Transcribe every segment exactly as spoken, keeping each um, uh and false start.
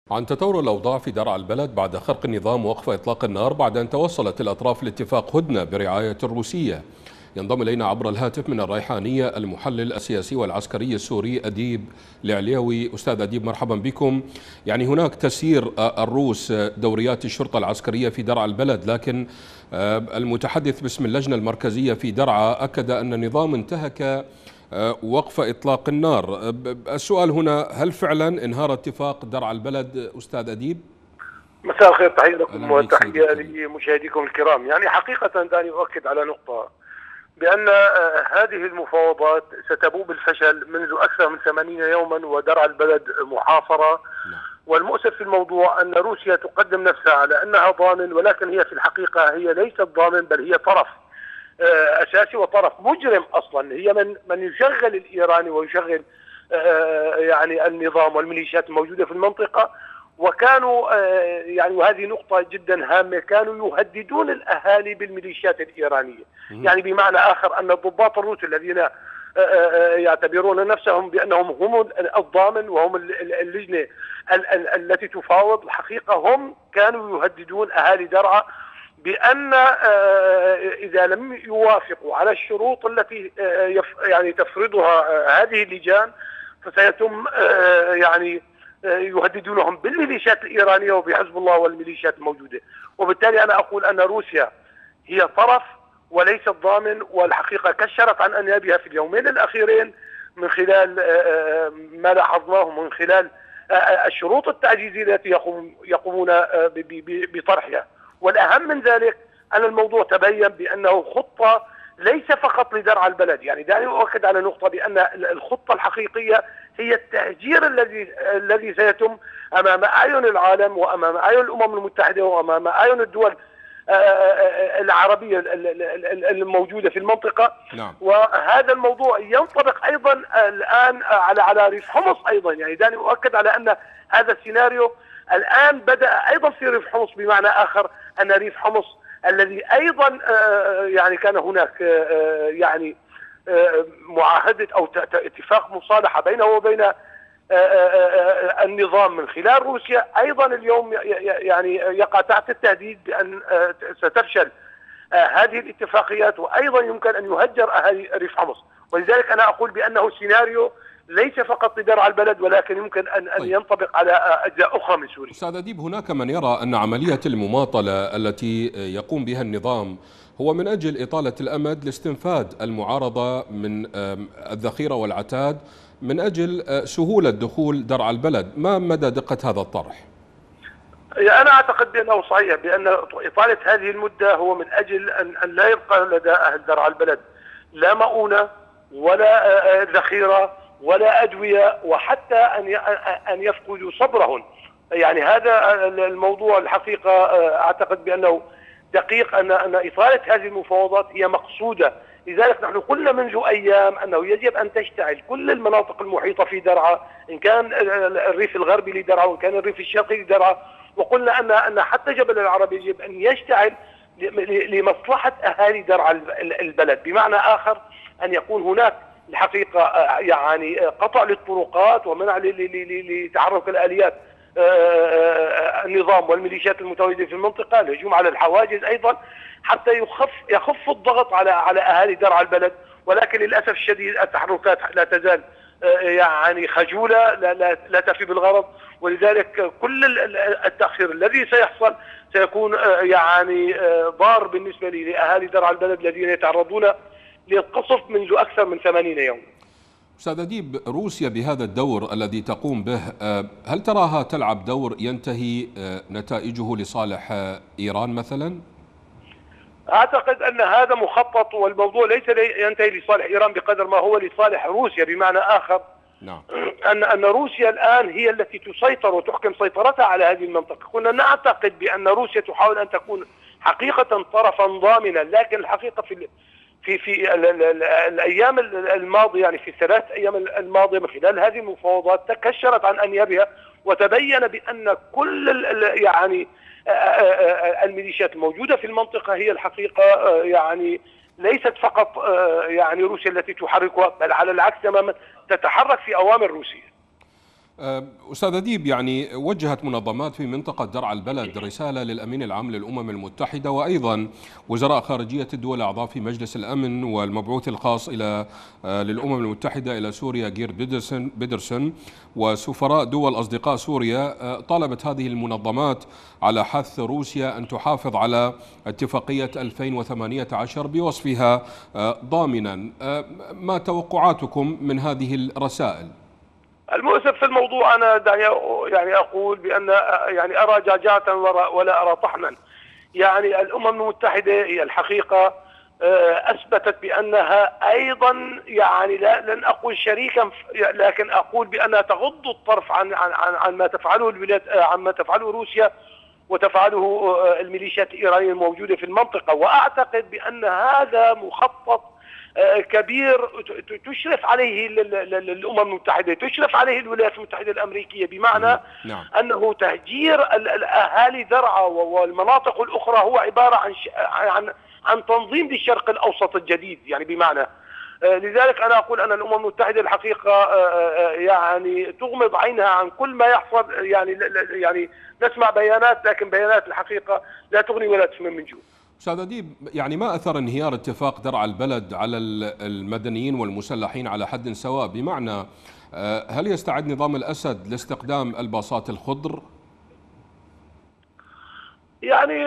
عن تطور الأوضاع في درعا البلد بعد خرق النظام ووقف إطلاق النار بعد أن توصلت الأطراف لاتفاق هدنة برعاية الروسية. ينضم إلينا عبر الهاتف من الريحانية المحلل السياسي والعسكري السوري أديب العليوي. أستاذ أديب، مرحبا بكم. يعني هناك تسيير الروس دوريات الشرطة العسكرية في درعا البلد، لكن المتحدث باسم اللجنة المركزية في درعا أكد أن النظام انتهك وقف إطلاق النار. السؤال هنا، هل فعلا انهار اتفاق درعا البلد أستاذ أديب؟ مساء الخير، تحية لكم وتحية لمشاهديكم الكرام. يعني حقيقة دعني أؤكد على نقطة، بأن هذه المفاوضات ستبوء بالفشل منذ أكثر من ثمانين يوما ودرعا البلد محاصرة. والمؤسف في الموضوع أن روسيا تقدم نفسها على أنها ضامن، ولكن هي في الحقيقة هي ليست ضامن، بل هي طرف أساسي وطرف مجرم أصلا. هي من من يشغل الإيراني ويشغل يعني النظام والميليشيات الموجودة في المنطقة. وكانوا يعني وهذه نقطة جدا هامة، كانوا يهددون الأهالي بالميليشيات الإيرانية. يعني بمعنى آخر أن الضباط الروس الذين يعتبرون نفسهم بأنهم هم الضامن وهم اللجنة التي تفاوض، الحقيقة هم كانوا يهددون أهالي درعا بأن إذا لم يوافقوا على الشروط التي يعني تفرضها هذه اللجان فسيتم يعني يهددونهم بالميليشيات الإيرانية وبحزب الله والميليشيات الموجودة. وبالتالي أنا أقول أن روسيا هي طرف وليست ضامن، والحقيقة كشرت عن أنيابها في اليومين الأخيرين من خلال ما لاحظناه من خلال الشروط التعجيزية التي يقومون بطرحها. والأهم من ذلك أن الموضوع تبين بأنه خطة ليس فقط لدرعا البلد. يعني دعني أؤكد على نقطة، بأن الخطة الحقيقية هي التهجير الذي الذي سيتم أمام أعين العالم وأمام أعين الأمم المتحدة وأمام أعين الدول العربية الموجودة في المنطقة. نعم. وهذا الموضوع ينطبق أيضا الآن على على ريف حمص أيضا. يعني دعني أؤكد على أن هذا السيناريو الآن بدأ أيضا في ريف حمص، بمعنى آخر أن ريف حمص الذي أيضا يعني كان هناك يعني معاهدة أو اتفاق مصالحة بينه وبين النظام من خلال روسيا، أيضا اليوم يعني يقع تحت التهديد بأن ستفشل هذه الاتفاقيات، وأيضا يمكن أن يهجر أهالي ريف حمص. ولذلك أنا أقول بأنه سيناريو ليس فقط لدرعا البلد، ولكن يمكن أن أن ينطبق على أجزاء أخرى من سوريا. أستاذ أديب، هناك من يرى أن عملية المماطلة التي يقوم بها النظام هو من أجل إطالة الأمد لاستنفاد المعارضة من الذخيرة والعتاد من أجل سهولة دخول درعا البلد. ما مدى دقة هذا الطرح؟ أنا أعتقد بأنه صحيح، بأن إطالة هذه المدة هو من أجل أن أن لا يبقى لدى أهل درعا البلد لا مؤونة ولا ذخيرة ولا أدوية، وحتى أن أن يفقدوا صبرهم. يعني هذا الموضوع الحقيقة أعتقد بأنه دقيق، أن أن إطالة هذه المفاوضات هي مقصودة. لذلك نحن قلنا منذ أيام أنه يجب أن تشتعل كل المناطق المحيطة في درعا، إن كان الريف الغربي لدرعا وإن كان الريف الشرقي لدرعا. وقلنا أن أن حتى جبل العرب يجب أن يشتعل لمصلحة أهالي درعا البلد، بمعنى آخر أن يكون هناك الحقيقة يعني قطع للطرقات ومنع لتحرك الآليات النظام والميليشيات المتواجدة في المنطقة، الهجوم على الحواجز أيضا حتى يخف يخف الضغط على على أهالي درعا البلد. ولكن للأسف الشديد التحركات لا تزال يعني خجولة، لا, لا, لا تفي بالغرض. ولذلك كل التأخير الذي سيحصل سيكون يعني ضار بالنسبة لأهالي درعا البلد الذين يتعرضون للقصف منذ أكثر من ثمانين يوم. أستاذ أديب، روسيا بهذا الدور الذي تقوم به، هل تراها تلعب دور ينتهي نتائجه لصالح إيران مثلا؟ أعتقد أن هذا مخطط، والموضوع ليس ينتهي لصالح إيران بقدر ما هو لصالح روسيا. بمعنى آخر نعم. أن أن روسيا الآن هي التي تسيطر وتحكم سيطرتها على هذه المنطقة. كنا نعتقد بأن روسيا تحاول أن تكون حقيقة طرفا ضامنا، لكن الحقيقة في في في الايام الماضيه، يعني في الثلاث ايام الماضيه من خلال هذه المفاوضات تكشرت عن انيابها، وتبين بان كل يعني الميليشيات الموجوده في المنطقه هي الحقيقه يعني ليست فقط يعني روسيا التي تحركها، بل على العكس تماما تتحرك في اوامر روسيا. أستاذ أديب، يعني وجهت منظمات في منطقة درعا البلد رسالة للأمين العام للأمم المتحدة وأيضا وزراء خارجية الدول الأعضاء في مجلس الأمن والمبعوث الخاص إلى للأمم المتحدة إلى سوريا جير بيدرسون بيدرسون وسفراء دول أصدقاء سوريا. طالبت هذه المنظمات على حث روسيا أن تحافظ على اتفاقية ألفين وثمانية عشر بوصفها ضامنا. ما توقعاتكم من هذه الرسائل؟ المؤسف في الموضوع أنا دعني يعني أقول بأن يعني أرى جعجعة ولا أرى طحنا. يعني الأمم المتحدة هي الحقيقة أثبتت بأنها أيضا يعني لا لن أقول شريكا، لكن أقول بأنها تغض الطرف عن عن عن ما تفعله الولايات، عن ما تفعله روسيا وتفعله الميليشيات الإيرانية الموجودة في المنطقة. وأعتقد بأن هذا مخطط كبير تشرف عليه الأمم المتحدة، تشرف عليه الولايات المتحدة الأمريكية، بمعنى نعم. أنه تهجير الأهالي درعا والمناطق الأخرى هو عبارة عن عن عن تنظيم للشرق الأوسط الجديد. يعني بمعنى لذلك أنا أقول أن الأمم المتحدة الحقيقة يعني تغمض عينها عن كل ما يحصل. يعني يعني نسمع بيانات، لكن بيانات الحقيقة لا تغني ولا تسمن من جوع. أستاذ أديب، يعني ما أثر انهيار اتفاق درعا البلد على المدنيين والمسلحين على حد سواء؟ بمعنى هل يستعد نظام الأسد لاستخدام الباصات الخضر؟ يعني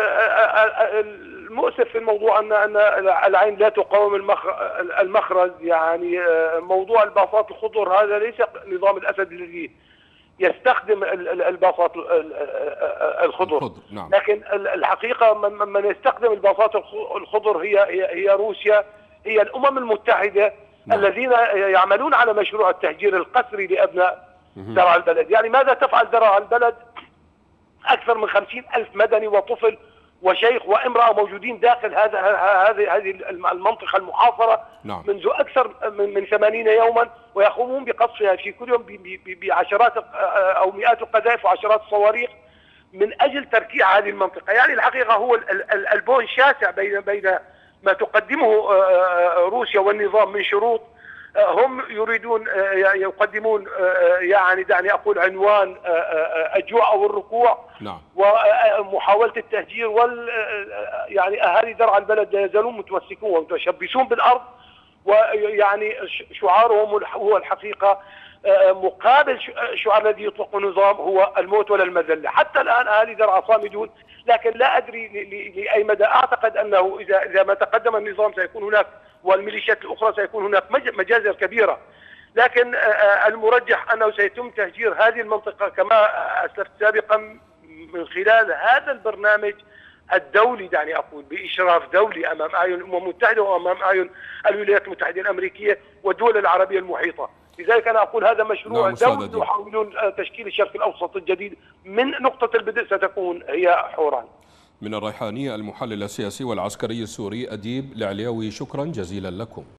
المؤسف في الموضوع أن أن العين لا تقاوم المخرج. يعني موضوع الباصات الخضر هذا ليس نظام الأسد الذي يستخدم الباصات الخضر، نعم. لكن الحقيقة من يستخدم الباصات الخضر هي هي روسيا، هي الأمم المتحدة، نعم. الذين يعملون على مشروع التهجير القسري لأبناء درعا البلد. يعني ماذا تفعل درعا البلد؟ أكثر من خمسين ألف مدني وطفل وشيخ وامرأة موجودين داخل هذا هذه هذه المنطقة المحاصرة، نعم. منذ أكثر من ثمانين يوما، ويقومون بقصفها في كل يوم بعشرات أو مئات القذائف وعشرات الصواريخ من أجل تركيع هذه المنطقة. يعني الحقيقة هو البون شاسع بين بين ما تقدمه روسيا والنظام من شروط. هم يريدون يقدمون يعني دعني أقول عنوان الجوع أو الركوع، نعم. ومحاولة التهجير، وال يعني أهالي درعا البلد لا يزالون متمسكون ومتشبثون بالأرض، ويعني شعارهم هو الحقيقة مقابل شعار الذي يطلقه النظام هو الموت ولا المذلة. حتى الآن أهالي درعا صامدون، لكن لا أدري لأي مدى. أعتقد أنه إذا إذا ما تقدم النظام سيكون هناك والميليشيات الأخرى سيكون هناك مجازر كبيرة، لكن المرجح أنه سيتم تهجير هذه المنطقة كما أسلفت سابقا من خلال هذا البرنامج الدولي، دعني أقول بإشراف دولي أمام أعين الأمم المتحدة وأمام أعين الولايات المتحدة الأمريكية والدول العربية المحيطة. لذلك أنا أقول هذا مشروع دولي يحاولون تشكيل الشرق الأوسط الجديد. من نقطة البدء ستكون هي حوران. من الريحانية المحلل السياسي والعسكري السوري أديب العلياوي، شكرا جزيلا لكم.